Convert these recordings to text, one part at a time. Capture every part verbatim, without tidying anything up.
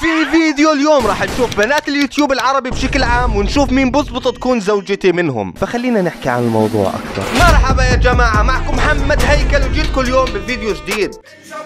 في فيديو اليوم راح نشوف بنات اليوتيوب العربي بشكل عام ونشوف مين بزبط تكون زوجتي منهم، فخلينا نحكي عن الموضوع اكثر. مرحبا يا جماعة، معكم محمد هيكل وجيتكم اليوم بفيديو جديد.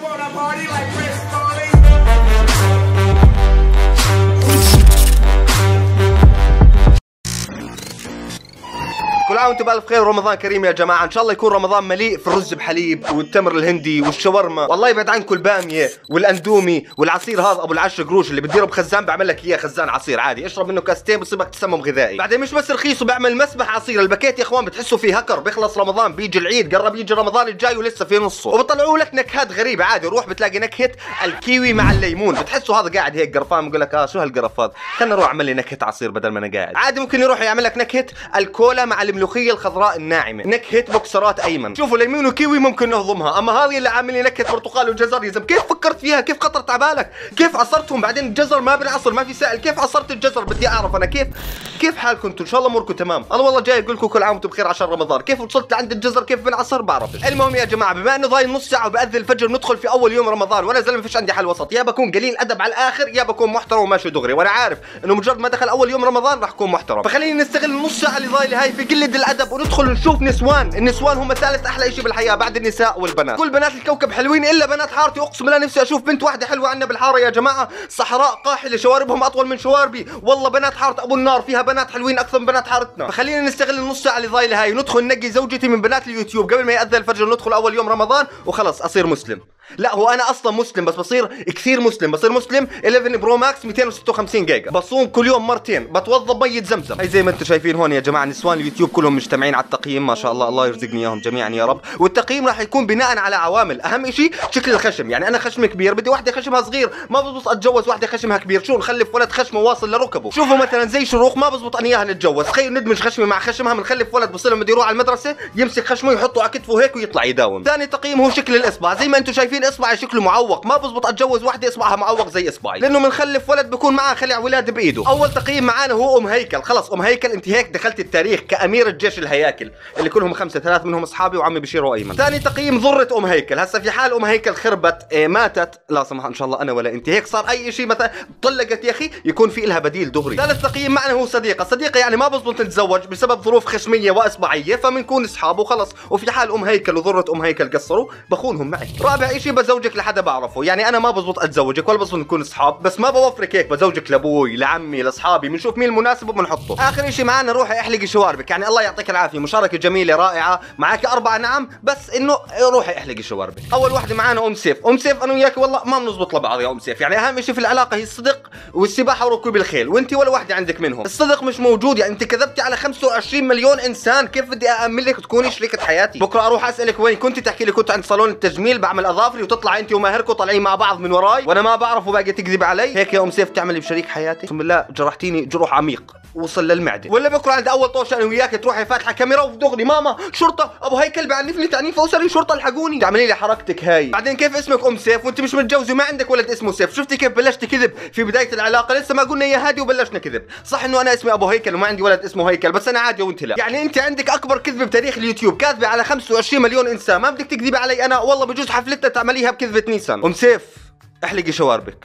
كل عام وانتم بألف خير ورمضان كريم يا جماعة. ان شاء الله يكون رمضان مليء في الرز بحليب والتمر الهندي والشاورما، والله يبعد عنكم البامية والاندومي والعصير هذا ابو العشر قروش اللي بتديره بخزان، بعمل لك اياه خزان عصير عادي، اشرب منه كاستين بصيبك تسمم غذائي. بعدين مش بس رخيص وبعمل مسبح عصير، الباكيت يا اخوان بتحسوا فيه هكر، بيخلص رمضان بيجي العيد، قرب يجي رمضان الجاي ولسه في نصه، وبطلعوا لك نكهات غريبة عادي. روح بتلاقي نكهة الكيوي مع الليمون، بتحسوا هذا قاعد هيك قرفان بقول لك اه شو هالقرف هذا، خلنا نروح اعمل لي نكهة عصير بدل ما انا قاعد. عادي ممكن يروح يعمل لك نكهة الكولا مع الملوخية الخضراء الناعمه، نكهه بوكسرات ايمن. شوفوا ليمون وكيوي ممكن نهضمها، اما هذه اللي عامل لي نكهه برتقال وجزر يا زلمه، كيف فكرت فيها؟ كيف خطرت على بالك؟ كيف عصرتهم؟ بعدين الجزر ما بنعصر، ما في سائل، كيف عصرت الجزر؟ بدي اعرف انا كيف كيف حالكم انتم؟ ان شاء الله اموركم تمام. انا والله جاي اقول لكم كل عام وانتم بخير عشان رمضان. كيف وصلت لعند الجزر كيف بنعصر بعرفش. المهم يا جماعه، بما انه ضايل نص ساعه وباذن الفجر ندخل في اول يوم رمضان، وانا زلمه فيش عندي حل وسط، يا بكون قليل ادب على الاخر يا بكون محترم وماشي دغري، وانا عارف انه مجرد ما دخل اول يوم رمضان راح اكون محترم، فخليني نستغل النص ساعه اللي ضايله هاي في قله الادب وندخل نشوف نسوان. النسوان هم ثالث احلى شيء بالحياه بعد النساء والبنات. كل بنات الكوكب حلوين الا بنات حارتي، اقسم بالله نفسي اشوف بنت واحده حلوه عندنا بالحاره يا جماعه. صحراء قاحله شواربهم اطول من شواربي، والله بنات حاره ابو النار فيها بنات حلوين اكثر من بنات حارتنا. فخلينا نستغل النص ساعه اللي ضايله هاي وندخل ننقي زوجتي من بنات اليوتيوب قبل ما يأذن الفجر، ندخل اول يوم رمضان وخلص اصير مسلم. لا هو انا اصلا مسلم بس بصير كثير مسلم، بصير مسلم إحدى عشر برو ماكس مئتين وستة وخمسين جيجا، بصوم كل يوم مرتين، بتوضب ميه زمزم. هي زي ما انتم شايفين هون يا جماعه نسوان اليوتيوب كلهم مجتمعين على التقييم ما شاء الله، الله يرزقني اياهم جميعا يا رب. والتقييم راح يكون بناء على عوامل، اهم شيء شكل الخشم، يعني انا خشمي كبير بدي واحده خشمها صغير، ما بزبط اتجوز واحده خشمها كبير، شو نخلف ولد خشمه واصل لركبه. شوفوا مثلا زي شروق ما بزبط انا اياها نتجوز، تخيل ندمج خشمي مع خشمها بنخلف ولد بصير لما بده يروح على المدرسه يمسك خشمه يحطه على كتفه هيك ويطلع يداوم. ثاني تقييم هو شكل الاصبع، زي ما انتم شايفين اصبعي شكله معوق، ما بزبط اتجوز واحده اصبعها معوق زي اصبعي، لانه بنخلف ولد بكون معاه خلع ولاد بايده. اول تقييم معانا هو ام هيكل، خلص ام هيكل انت هيك دخلت التاريخ كامير الجيش الهياكل اللي كلهم خمسه، ثلاث منهم اصحابي وعمي بشير وايمن. ثاني تقييم ضرة ام هيكل، هسه في حال ام هيكل خربت إيه ماتت لا سمح ان شاء الله انا ولا انت، هيك صار اي شيء مثلا طلقت يا اخي يكون في لها بديل دغري. ثالث تقييم معنا هو صديقه، صديقه يعني ما بزبط نتزوج بسبب ظروف خشميه واصبعيه، فبنكون اصحاب وخلص، وفي حال ام هيكل وضرة ام هيكل قصروا بخونهم معي. رابع شيء بزوجك لحدا بعرفه، يعني انا ما بزبط اتزوجك ولا بزبط نكون اصحاب، بس ما بوفرك هيك، بزوجك لابوي لعمي لاصحابي، بنشوف مين المناسب وبنحطه. اخر شيء معنا روحي احلقي شواربك، يعني الله يعطيك العافيه، مشاركه جميله رائعه، معك اربع نعم بس انه روحي احلقي شواربك. اول وحده معنا ام سيف، ام سيف انا وياك والله ما بنزبط لبعض يا ام سيف، يعني اهم شيء في العلاقه هي الصدق والسباحه وركوب الخيل، وانت ولا وحده عندك منهم. الصدق مش موجود، يعني انت كذبتي على خمسة وعشرين مليون انسان، كيف بدي اامن لك تكوني شريكه حياتي؟ بكره اروح اسالك وين كنت، تحكي لي كنت عند صالون التجميل بعمل اظافري، وتطلع انت وماهركم طالعين مع بعض من وراي وانا ما بعرف وباقي تكذب علي. هيك يا ام سيف تعملي بشريك حياتي؟ بسم الله جرحتيني جروح عميق وصل للمعده. ولا بكره عند اول طوشه انا وياك تروحي فاتحه كاميرا ودغري ماما شرطه ابو هيكل بعنفني تعنيف اسري شرطه الحقوني، تعملي لي حركتك هاي. بعدين كيف اسمك ام سيف وانت مش متجوزه وما عندك ولد اسمه سيف؟ شفتي كيف بلشت كذب في بدايه العلاقه، لسه ما قلنا يا هادي وبلشنا كذب. صح انه انا اسمي ابو هيكل وما عندي ولد اسمه هيكل، بس انا عادي وانت لا، يعني انت عندك اكبر كذبه بتاريخ اليوتيوب، كاذبه على خمسة وعشرين مليون انسان، ما بدك تكذبي علي انا، والله بجوز حفلتنا تعمليها بكذبه نيسان. ام سيف احلقي شواربك.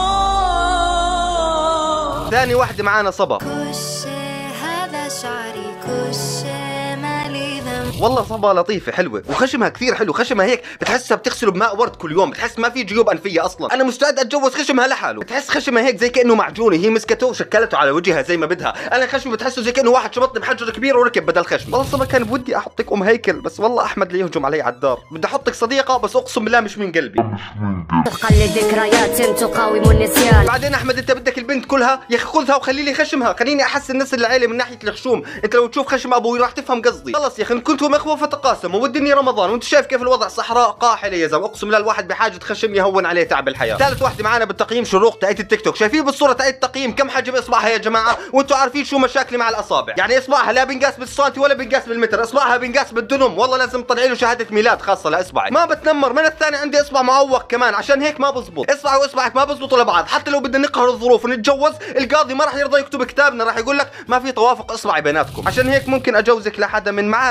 ثاني واحده معانا صبا، والله صبا لطيفه حلوه وخشمها كثير حلو، خشمها هيك بتحسها بتغسله بماء ورد كل يوم، بتحس ما في جيوب انفيه اصلا، انا مستعد اتجوز خشمها لحاله، بتحس خشمها هيك زي كانه معجونه، هي مسكته وشكلته على وجهها زي ما بدها، انا خشمي بتحسه زي كانه واحد شبطني بحجر كبير وركب بدل خشم. والله صبا كان بودي احطك ام هيكل، بس والله احمد اللي يهجم علي على الدار، بدي احطك صديقه بس اقسم بالله مش من قلبي. تقلد ذكريات تقاوم النسيان. بعدين احمد انت بدك البنت كلها يا اخي خذها وخلي لي خشمها، خليني احس الناس العيله من ناحيه الخشوم، انت لو تشوف خشم ابوي راح تفهم قصدي. خلص يا اخي كنتم اخوه فتقاسموا، والدنيا رمضان وانت شايف كيف الوضع، صحراء قاحله يا زلمه، اقسم بالله الواحد بحاجه خشم يهون عليه تعب الحياه. ثالث واحده معنا بالتقييم شروق تاعت التيك توك، شايفين بالصوره تاعت التقييم كم حجم اصبعها يا جماعه، وانتم عارفين شو مشاكلي مع الاصابع، يعني اصبعها لا بنقاس بالسنتي ولا بنقاس بالمتر، اصبعها بنقاس بالدنم، والله لازم تطلعي له شهاده ميلاد خاصه لاصبعي، ما بتنمر. من الثاني عندي اصبع معوق كمان، عشان هيك ما بزبط، اصبعي واصبعك ما بزبطوا لبعض، حتى لو بدنا نقهر الظروف ونتجوز القاضي ما راح يرضى يكتب كتابنا، راح يقول لك ما في توافق اصبعي بيناتكم، عشان هيك ممكن اجوزك لحدا من معارفي، ممكن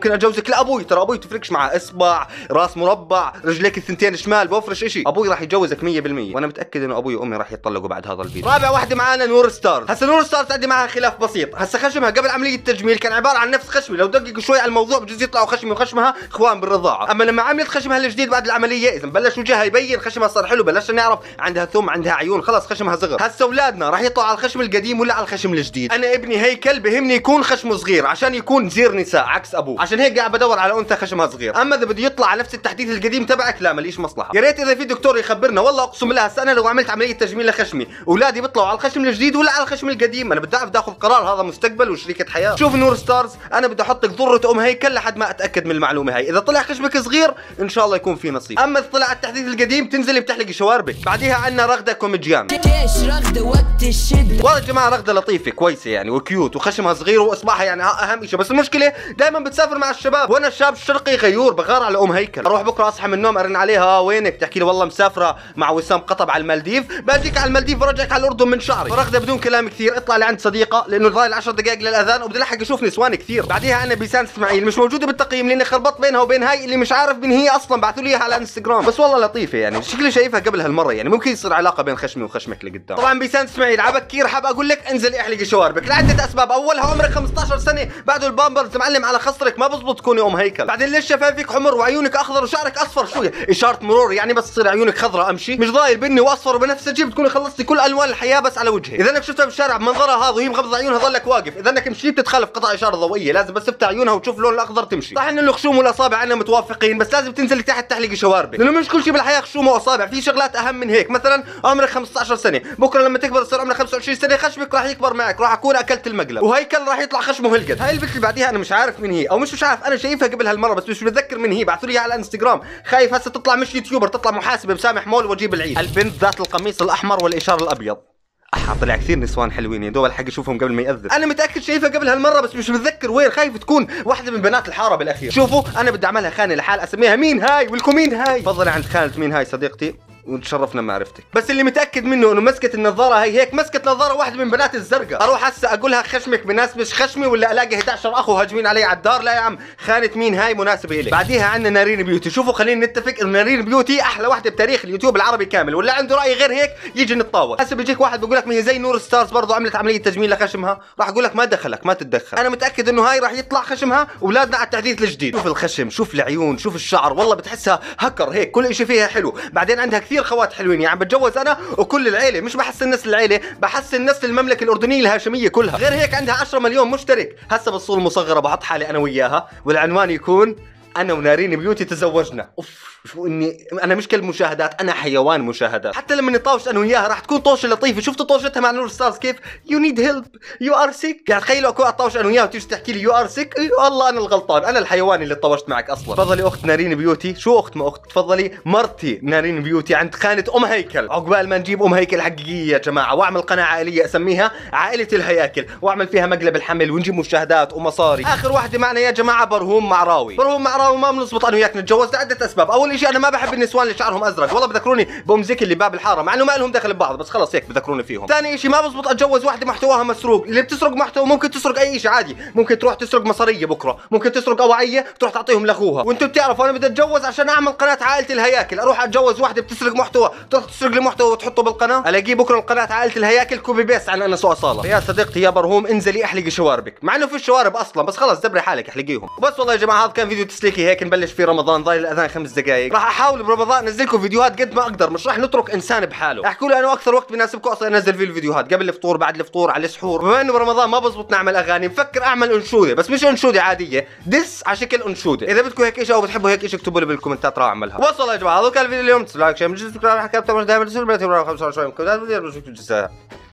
ممكن اتجوزك لابوي، ترى ابوي تفرقش معه اصبع، راس مربع، رجليك الثنتين شمال، بوفرش اشي، ابوي راح يتجوزك مية بالمية، وانا متاكد انه ابوي وامي راح يتطلقوا بعد هذا الفيديو. رابع واحده معانا نور ستارز. هسه نور ستارز عندي معها خلاف بسيط، هسه خشمها قبل عمليه التجميل كان عباره عن نفس خشمي، لو دققوا شوي على الموضوع بجوز يطلعوا خشمي وخشمها اخوان بالرضاعه، اما لما عملت خشمها الجديد بعد العمليه اذا بلش وجهها يبين، خشمها صار حلو، بلشنا نعرف عندها ثم، عندها عيون، خلص خشمها صغر. هسه اولادنا راح يطلعوا على الخشم القديم ولا على الخشم الجديد؟ انا ابني هيكل بهمني يكون خشمه صغير عشان يكون زير نساء عكس ابوه، عشان هيك قاعد بدور على انثى خشمها صغير، اما اذا بده يطلع على نفس التحديث القديم تبعك لا ماليش مصلحه. يا ريت اذا في دكتور يخبرنا، والله اقسم بالله هسه انا لو عملت عمليه تجميل لخشمي اولادي بيطلعوا على الخشم الجديد ولا على الخشم القديم، انا بدي اعرف بدي اخذ قرار، هذا مستقبل وشريكه حياه. شوف نور ستارز انا بدي احطك ضره ام هيكل لحد ما اتاكد من المعلومه هاي، اذا طلع خشمك صغير ان شاء الله يكون في نصيب، اما اذا طلع على التحديث القديم تنزلي بتحلقي شواربك. بعديها عندنا رغده كوميديان. ليش رغده وقت الشده؟ والله يا جماعه رغده لطيفه كويسه يعني وكيوت وخشمها صغير واصبعها يعني اهم شيء، بس المشكله دائما بتسافر مع الشباب، وانا الشاب الشرقي غيور بغار على ام هيكل، اروح بكره اصحى من النوم ارن عليها وينك، تحكي لي والله مسافره مع وسام قطب على المالديف، باجيك على المالديف برجعك على الاردن من شعري. فرغده بدون كلام كثير اطلع لعند صديقه لانه ضايل عشر دقائق للاذان وبدي الحق اشوف نسوان كثير. بعديها انا بيسان اسماعيل مش موجوده بالتقييم لاني خربطت بينها وبين هاي اللي مش عارف من هي اصلا، بعثوا لي اياها على انستغرام، بس والله لطيفه يعني شكلي شايفها قبل هالمره، يعني ممكن يصير علاقه بين خشمي وخشمك لقدام. طبعا بيسان اسماعيل على بكير حاب اقول لك انزلي احلقي شواربك لعده اسباب، اولها عمرك خمسة عشر سنه، بعده البامبرز معلم على خصرك ما بزبط تكوني ام هيكل، بعدين ليش شفايفك حمر وعيونك اخضر وشعرك اصفر، شو اشاره مرور يعني بس تصير عيونك خضراء امشي، مش ضايل بني واصفر وبنفسجي بتكوني خلصتي كل الوان الحياه بس على وجهك، اذا انك شفتها بالشارع بمنظرها هذا وهي مغمضه عيونها ضلك واقف، اذا انك مشيت بتتخلف قطع اشاره ضوئيه، لازم بس تفتح عيونها وتشوف اللون الاخضر تمشي. صح ان الخشوم والاصابع عندنا متوافقين بس لازم تنزلي تحت تحلقي شواربك، لانه مش كل شيء بالحياه خشوم واصابع، في شغلات اهم من هيك، مثلا عمرك خمسة عشر سنه، بكره لما تكبر تصير عمرك خمسة وعشرين سنه خشمك راح يكبر معك، راح اكون اكلت المقلب، وهيكل راح يطلع خشمه هلقد. هاي البنت اللي بعديها انا مش عارف من هي او مش مش عارف، انا شايفها قبل هالمره بس مش متذكر من هي، بعثوا لي على الانستغرام، خايف هسه تطلع مش يوتيوبر تطلع محاسبه بسامح مول واجيب العيد. البنت ذات القميص الاحمر والاشار الابيض، اح طلع كثير نسوان حلوين يا دوب الحق اشوفهم قبل ما يأذن، انا متاكد شايفها قبل هالمره بس مش متذكر وين، خايف تكون واحده من بنات الحاره بالاخير. شوفوا انا بدي اعملها خانه لحال اسميها مين هاي والكم مين هاي، تفضلي عند خانه مين هاي صديقتي وتشرفنا بمعرفتك، بس اللي متاكد منه انه مسكه النظاره هي هيك مسكه نظاره واحده من بنات الزرقاء، اروح هسه اقول لها خشمك بناسبش خشمي ولا الاقي احد عشر اخو هاجمين علي على الدار، لا يا عم خانه مين هاي مناسبه الك. بعديها عندنا نارين بيوتي، شوفوا خلينا نتفق انه نارين بيوتي احلى واحده بتاريخ اليوتيوب العربي كامل، ولا عنده راي غير هيك يجي نتطاول. هسه بيجيك واحد بيقول لك ما هي زي نور ستارز برضه عملت عمليه تجميل لخشمها، راح اقول لك ما دخلك ما تتدخل، انا متاكد انه هاي راح يطلع خشمها واولادنا على التحديث الجديد. شوف الخشم شوف العيون شوف الشعر، والله بتحسها هكر هيك كل شيء فيها حلو، بعدين عندها كثير خوات حلوين، يعني بتجوز انا وكل العيله، مش بحسن نسل العيله بحسن نسل المملكه الاردنيه الهاشميه كلها، غير هيك عندها عشرة مليون مشترك. هسه بالصوره المصغره بحط حالي انا وياها والعنوان يكون انا ونارين بيوتي تزوجنا. اوف شو اني انا مش كلب مشاهدات، انا حيوان مشاهدات، حتى لما نطاوش انا وياها راح تكون طوشه لطيفه. شفتوا طوشتها مع نور ستارز كيف يو نيد هيلب يو ار سيك، يعني تخيلوا اكون اطاوش انا وياها وتيجي تحكي لي يو ار سيك، والله انا الغلطان، انا الحيوان اللي طوشت معك اصلا. تفضلي اخت نارين بيوتي، شو اخت ما اخت، تفضلي مرتي نارين بيوتي عند خانه ام هيكل، عقبال ما نجيب ام هيكل حقيقيه يا جماعه واعمل قناه عائليه اسميها عائله الهياكل واعمل فيها مقلب الحمل ونجيب مشاهدات ومصاري. اخر واحده معنا يا جماعه برهوم معراوي، برهوم معراوي ما بنظبط انا وياك نتجوز لعده اسباب، اول شيء انا ما بحب النسوان اللي شعرهم ازرق، والله بذكروني بام زكي اللي باب الحاره مع انه ما لهم دخل ببعض بس خلص هيك بذكروني فيهم. ثاني شيء ما بزبط اتجوز واحده محتواها مسروق، اللي بتسرق محتوى ممكن تسرق اي شيء عادي، ممكن تروح تسرق مصاريه بكره، ممكن تسرق اوعيه تروح تعطيهم لاخوها، وانتم بتعرفوا انا بدي اتجوز عشان اعمل قناه عائله الهياكل، اروح اتجوز واحده بتسرق محتوى تروح تسرق لي محتوى وتحطه بالقناه، الاقيه بكره القناه عائله الهياكل كوبي بيست عن انس واصاله. يا صديقتي يا برهوم انزلي احلقي شواربك، مع انه في شوارب اصلا بس خلص دبري حالك احلقيهم. وبس والله يا جماعه هذا كان فيديو تسليكي هيك نبلش في رمضان، ضايل الاذان خمس دقائق، راح احاول برمضان انزل لكم فيديوهات قد ما اقدر، مش راح نترك انسان بحاله، احكوا لي انا اكثر وقت بيناسبكم اصلا انزل فيه الفيديوهات، قبل الفطور بعد الفطور على السحور، بما انه برمضان ما بزبط نعمل اغاني بفكر اعمل انشوده بس مش انشوده عاديه، دس على شكل انشوده، اذا بدكم هيك شيء او بتحبوا هيك شيء اكتبوا لي بالكومنتات راح اعملها. وصل يا جماعه هذا كان الفيديو اليوم، لايك شير من جديد، دائما